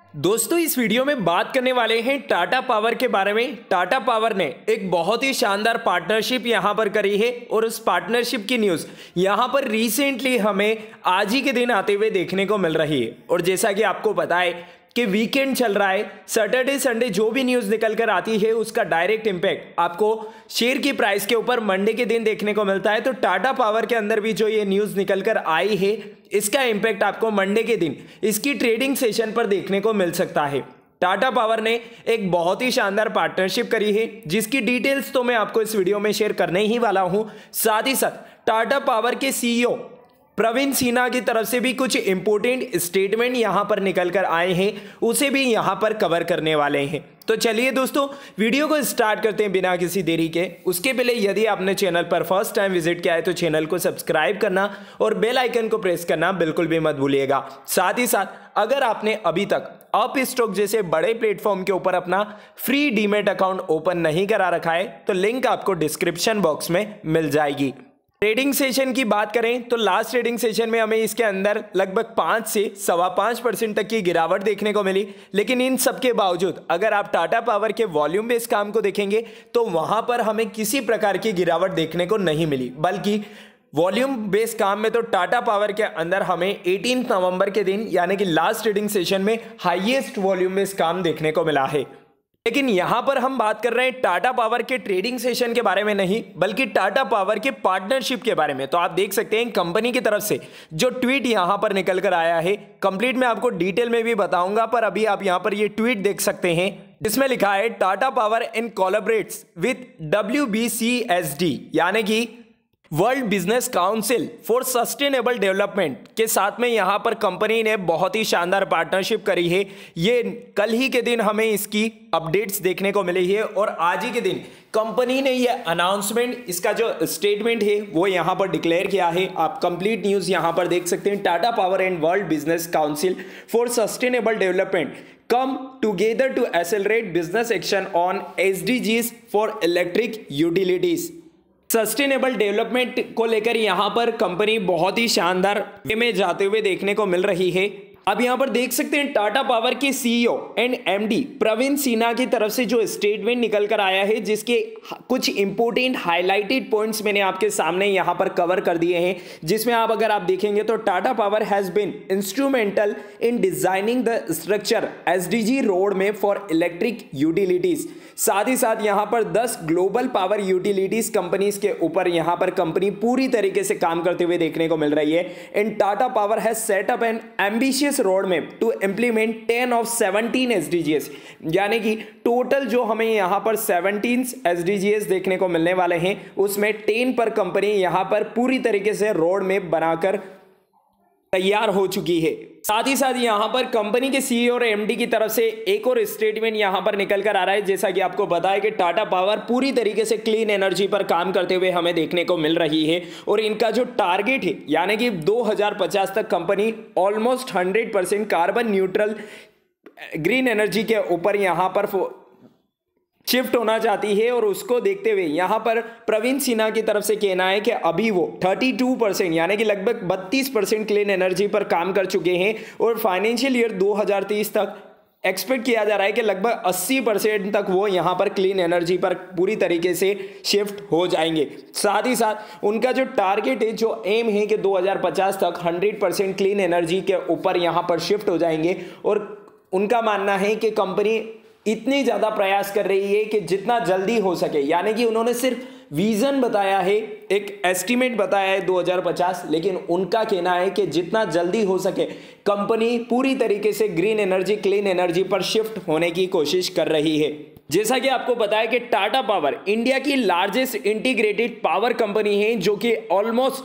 दोस्तों इस वीडियो में बात करने वाले हैं टाटा पावर के बारे में। टाटा पावर ने एक बहुत ही शानदार पार्टनरशिप यहां पर करी है और उस पार्टनरशिप की न्यूज़ यहां पर रिसेंटली हमें आज ही के दिन आते हुए देखने को मिल रही है। और जैसा कि आपको पता है कि वीकेंड चल रहा है, सैटरडे संडे जो भी न्यूज़ निकल कर आती है उसका डायरेक्ट इम्पैक्ट आपको शेयर की प्राइस के ऊपर मंडे के दिन देखने को मिलता है। तो टाटा पावर के अंदर भी जो ये न्यूज़ निकल कर आई है इसका इम्पैक्ट आपको मंडे के दिन इसकी ट्रेडिंग सेशन पर देखने को मिल सकता है। टाटा पावर ने एक बहुत ही शानदार पार्टनरशिप करी है जिसकी डिटेल्स तो मैं आपको इस वीडियो में शेयर करने ही वाला हूं। साथ ही साथ टाटा पावर के सीईओ प्रवीण सिन्हा की तरफ से भी कुछ इंपॉर्टेंट स्टेटमेंट यहां पर निकल कर आए हैं, उसे भी यहां पर कवर करने वाले हैं। तो चलिए दोस्तों वीडियो को स्टार्ट करते हैं बिना किसी देरी के। उसके पहले यदि आपने चैनल पर फर्स्ट टाइम विजिट किया है तो चैनल को सब्सक्राइब करना और बेल आइकन को प्रेस करना बिल्कुल भी मत भूलिएगा। साथ ही साथ अगर आपने अभी तक अप स्टॉक जैसे बड़े प्लेटफॉर्म के ऊपर अपना फ्री डीमैट अकाउंट ओपन नहीं करा रखा है तो लिंक आपको डिस्क्रिप्शन बॉक्स में मिल जाएगी। ट्रेडिंग सेशन की बात करें तो लास्ट ट्रेडिंग सेशन में हमें इसके अंदर लगभग 5 से 5.25% तक की गिरावट देखने को मिली। लेकिन इन सब के बावजूद अगर आप टाटा पावर के वॉल्यूम बेस्ड काम को देखेंगे तो वहां पर हमें किसी प्रकार की गिरावट देखने को नहीं मिली, बल्कि वॉल्यूम बेस्ड काम में तो टाटा पावर के अंदर हमें 18 नवंबर के दिन यानी कि लास्ट ट्रेडिंग सेशन में हाईएस्ट वॉल्यूम बेस्ड काम देखने को मिला है। लेकिन यहां पर हम बात कर रहे हैं टाटा पावर के ट्रेडिंग सेशन के बारे में नहीं, बल्कि टाटा पावर के पार्टनरशिप के बारे में। तो आप देख सकते हैं कंपनी की तरफ से जो ट्वीट यहां पर निकल कर आया है, कंप्लीट मैं आपको डिटेल में भी बताऊंगा, पर अभी आप यहां पर ये ट्वीट देख सकते हैं जिसमें लिखा है Tata power in collaborates with WBCSD यानी कि world business council for sustainable development के साथ में यहां पर कंपनी ने बहुत ही शानदार पार्टनरशिप करी है। ये कल ही के दिन हमें इसकी अपडेट्स देखने को मिली है और आज ही के दिन कंपनी ने ये अनाउंसमेंट, इसका जो स्टेटमेंट है वो यहां पर डिक्लेयर किया है। आप कंप्लीट न्यूज़ यहां पर देख सकते हैं। Tata power and world business council for sustainable development come together to accelerate business action on SDGs for electric utilities। Sustainable development को लेकर यहां पर कंपनी बहुत ही शानदार में जाते हुए देखने को मिल रही है। अब यहां पर देख सकते हैं टाटा पावर के CEO and MD Praveen Sinha की तरफ से जो स्टेटमेंट निकल कर आया है, जिसके कुछ इंपॉर्टेंट हाईलाइटेड पॉइंट्स मैंने आपके सामने यहां पर कवर कर दिए हैं, जिसमें अगर आप देखेंगे तो Tata power has been instrumental in designing the structure SDG road map for electric utilities. साथ ही साथ यहां पर 10 ग्लोबल पावर यूटिलिटीज कंपनीज के ऊपर यहां पर कंपनी पूरी तरीके से काम करते हुए देखने को मिल रही है। And Tata power has set up an ambitious road map to implement 10 of 17 SDGs, यानी कि टोटल जो हमें यहां पर 17 SDGs देखने को मिलने वाले हैं, उसमें 10 पर कंपनी यहां पर पूरी तरीके से रोड मैप बनाकर तैयार हो चुकी है। साथ ही साथ यहां पर कंपनी के सीईओ और एमडी की तरफ से एक और स्टेटमेंट यहां पर निकल कर आ रहा है। जैसा कि आपको पता है कि टाटा पावर पूरी तरीके से क्लीन एनर्जी पर काम करते हुए हमें देखने को मिल रही है और इनका जो टारगेट है यानी कि 2050 तक company almost 100% carbon neutral green energy के ऊपर यहां पर शिफ्ट होना चाहती है। और उसको देखते हुए यहां पर प्रवीण सिन्हा की तरफ से कहना है कि अभी वो 32% यानी कि लगभग 32% क्लीन एनर्जी पर काम कर चुके हैं और फाइनेंशियल ईयर 2030 तक एक्सपेक्ट किया जा रहा है कि लगभग 80% तक वो यहां पर क्लीन एनर्जी पर पूरी तरीके से शिफ्ट हो जाएंगे। साथ ही साथ उनका जो टारगेट है, जो एम है कि 2050 तक 100% क्लीन एनर्जी के ऊपर यहां पर शिफ्ट हो जाएंगे। और उनका मानना है कि कंपनी इतनी ज्यादा प्रयास कर रही है कि जितना जल्दी हो सके, यानी कि उन्होंने सिर्फ विजन बताया है, एक एस्टीमेट बताया है 2050, लेकिन उनका कहना है कि जितना जल्दी हो सके कंपनी पूरी तरीके से ग्रीन एनर्जी क्लीन एनर्जी पर शिफ्ट होने की कोशिश कर रही है। जैसा कि आपको पता है कि टाटा पावर इंडिया की लार्जेस्ट इंटीग्रेटेड पावर कंपनी है, जो कि ऑलमोस्ट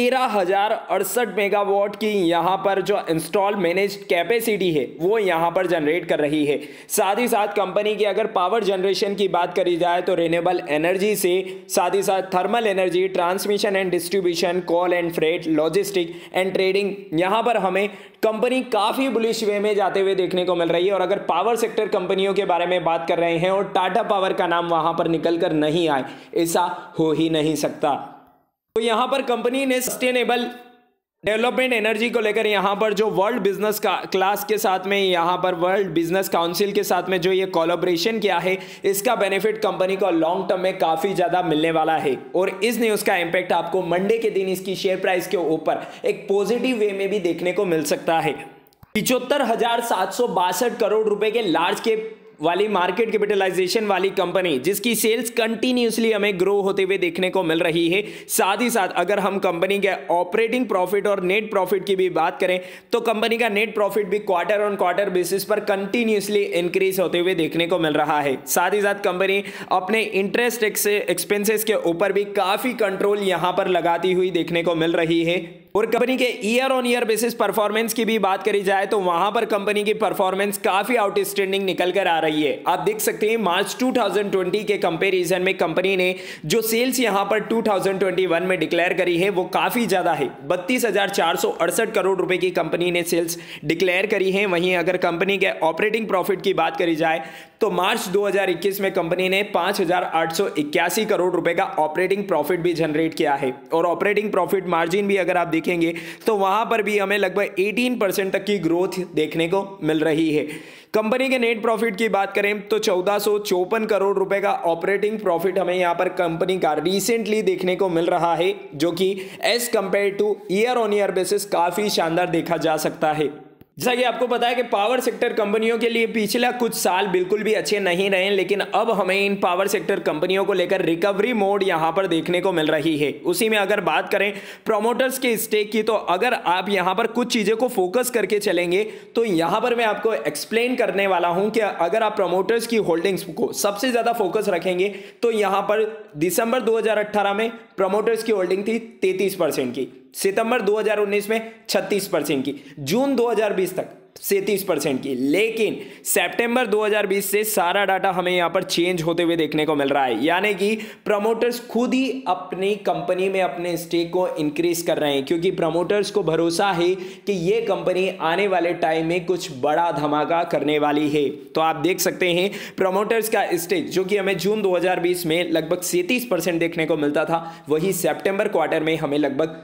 13,068 मेगावाट की यहां पर जो इंस्टॉल मैनेज्ड कैपेसिटी है वो यहां पर जनरेट कर रही है। साथ ही साथ कंपनी की अगर पावर जनरेशन की बात करी जाए तो रिन्यूएबल एनर्जी से, साथ ही साथ thermal energy, transmission and distribution, coal and freight, logistic and trading, यहां पर हमें कंपनी काफी बुलिश वे में जाते हुए देखने को मिल रही है। और अगर पावर सेक्टर कंपनियों के बारे में बात कर रहे हैं और टाटा पावर का नाम वहां पर निकल कर नहीं आए, ऐसा हो ही नहीं सकता। तो यहां पर कंपनी ने सस्टेनेबल डेवलपमेंट एनर्जी को लेकर यहाँ पर जो वर्ल्ड बिजनेस क्लास के साथ में यहाँ पर वर्ल्ड बिजनेस काउंसिल के साथ में जो ये कोलैबोरेशन किया है, इसका बेनिफिट कंपनी को लॉन्ग टर्म में काफी ज्यादा मिलने वाला है और इस न्यूज का इंपैक्ट आपको मंडे के दिन इसकी शेयर प्राइस के ऊपर एक पॉजिटिव वे में भी देखने को मिल सकता है। 75,762 करोड़ रुपए के लार्ज कैप वाली मार्केट कैपिटलाइजेशन वाली कंपनी, जिसकी सेल्स कंटिन्यूसली हमें ग्रो होते हुए देखने को मिल रही है। साथ ही साथ अगर हम कंपनी के ऑपरेटिंग प्रॉफिट और नेट प्रॉफिट की भी बात करें तो कंपनी का नेट प्रॉफिट भी क्वार्टर ऑन क्वार्टर बेसिस पर कंटिन्यूसली इंक्रीज होते हुए देखने को मिल रहा है। साथ ही साथ कंपनी अपने इंटरेस्ट एक्सपेंसेस के ऊपर भी काफी कंट्रोल यहां पर लगाती हुई देखने को मिल रही है। और कंपनी के year on year basis performance की भी बात करी जाए तो वहां पर कंपनी की परफॉर्मेंस काफी आउटस्टैंडिंग निकल कर आ रही है। आप देख सकते हैं मार्च 2020 के कंपैरिजन में कंपनी ने जो सेल्स यहां पर 2021 में डिक्लेयर करी है वो काफी ज्यादा है। 32,468 करोड़ रुपए की कंपनी ने सेल्स डिक्लेयर करी है। वहीं अगर कंपनी के ऑपरेटिंग प्रॉफिट की बात करी जाए तो मार्च 2021 में कंपनी ने 5,881 करोड़ रुपए का ऑपरेटिंग प्रॉफिट भी जनरेट किया है और ऑपरेटिंग प्रॉफिट मार्जिन भी अगर आप देखेंगे तो वहां पर भी हमें लगभग 18% तक की ग्रोथ देखने को मिल रही है। कंपनी के नेट प्रॉफिट की बात करें तो 1454 करोड़ रुपए का ऑपरेटिंग प्रॉफिट हमें यहां पर कंपनी का रिसेंटली देखने को मिल रहा है, जो कि as compared to year on year basis काफी शानदार देखा जा सकता है। जैसा कि आपको पता है कि पावर सेक्टर कंपनियों के लिए पिछला कुछ साल बिल्कुल भी अच्छे नहीं रहे, लेकिन अब हमें इन पावर सेक्टर कंपनियों को लेकर रिकवरी मोड यहां पर देखने को मिल रही है। उसी में अगर बात करें प्रमोटर्स के स्टेक की, तो अगर आप यहां पर कुछ चीजें को फोकस करके चलेंगे तो यहां पर मैं आपको एक्सप्लेन करने वाला हूं कि अगर आप प्रमोटर्स की होल्डिंग्स को सबसे ज्यादा फोकस रखेंगे तो यहां पर दिसंबर 2018 में प्रमोटर्स की होल्डिंग थी 33% की, सितंबर 2019 में 36% की, जून 2020 तक 37% की, लेकिन सितंबर 2020 से सारा डाटा हमें यहां पर चेंज होते हुए देखने को मिल रहा है। यानी कि प्रमोटर्स खुद ही अपनी कंपनी में अपने स्टेक को इंक्रीज कर रहे हैं, क्योंकि प्रमोटर्स को भरोसा है कि ये कंपनी आने वाले टाइम में कुछ बड़ा धमाका करने वाली है। तो आप देख सकते हैं प्रमोटर्स का स्टेक जो कि हमें जून 2020 में लगभग 37% देखने को मिलता था, वही सितंबर क्वार्टर में हमें लगभग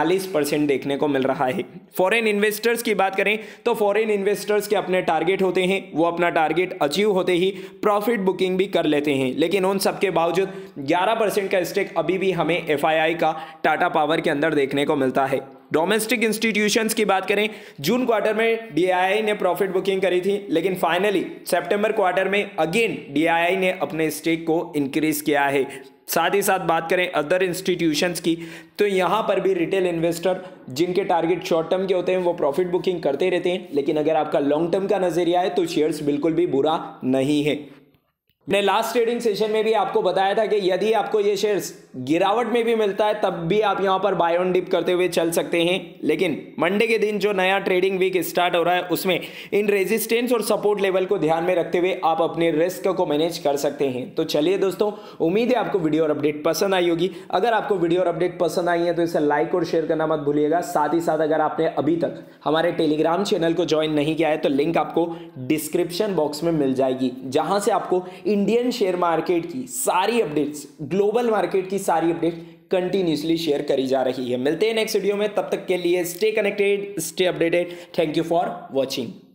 46% देखने को मिल रहा है। फॉरेन इन्वेस्टर्स की बात करें तो फॉरेन इन्वेस्टर्स के अपने टारगेट होते हैं, वो अपना टारगेट अचीव होते ही प्रॉफिट बुकिंग भी कर लेते हैं, लेकिन उन सबके बावजूद 11% का स्टेक अभी भी हमें एफआईआई का टाटा पावर के अंदर देखने को मिलता है। डोमेस्टिक इंस्टीट्यूशंस की बात करें, जून क्वार्टर में डीआईआई ने प्रॉफिट बुकिंग करी थी, लेकिन फाइनली सितंबर क्वार्टर में अगेन डीआईआई ने अपने स्टेक को इंक्रीज किया है। साथ ही साथ बात करें अदर इंस्टीट्यूशंस की, तो यहाँ पर भी रिटेल इन्वेस्टर जिनके टारगेट शॉर्ट टर्म के होते हैं वो प्रॉफिट बुकिंग करते रहते हैं, लेकिन अगर आपका लॉन्ग टर्म का नजरिया है तो शेयर्स बिल्कुल भी बुरा नहीं है। मैंने लास्ट ट्रेडिंग सेशन में भी आपको बताया था कि यदि आपको ये शेयर्स गिरावट में भी मिलता है तब भी आप यहां पर बाय ऑन डिप करते हुए चल सकते हैं, लेकिन मंडे के दिन जो नया ट्रेडिंग वीक स्टार्ट हो रहा है उसमें इन रेजिस्टेंस और सपोर्ट लेवल को ध्यान में रखते हुए आप अपने रिस्क को मैनेज कर सकते हैं। तो चलिए दोस्तों, उम्मीद है आपको वीडियो और अपडेट पसंद आई होगी। अगर आपको वीडियो और अपडेट पसंद आई है तो इसे लाइक और शेयर करना मत भूलिएगा। साथ ही साथ अगर आपने अभी तक हमारे टेलीग्राम चैनल को ज्वाइन नहीं किया है तो लिंक आपको डिस्क्रिप्शन बॉक्स में मिल जाएगी, जहां से आपको इंडियन शेयर मार्केट की सारी अपडेट्स, ग्लोबल मार्केट की सारी अपडेट कंटिन्यूसली शेयर करी जा रही है। मिलते हैं नेक्स्ट वीडियो में, तब तक के लिए stay connected, stay updated. Thank you for watching.